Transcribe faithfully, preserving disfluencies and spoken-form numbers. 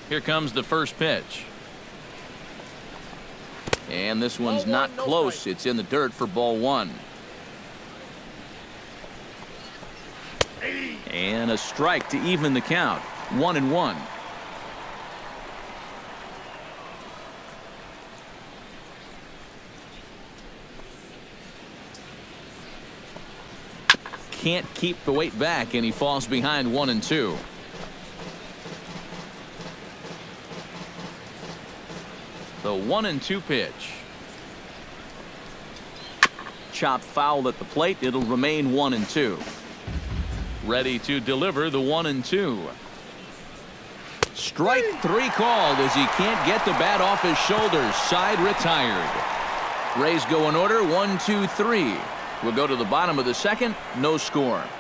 Here comes the first pitch. And this one's not close. It's in the dirt for ball one. And a strike to even the count. One and one. Can't keep the weight back, and he falls behind one and two. The one and two pitch. Chopped foul at the plate. It'll remain one and two. Ready to deliver the one and two. Strike three called as he can't get the bat off his shoulders. Side retired. Rays go in order. One, two, three. We'll go to the bottom of the second. No score.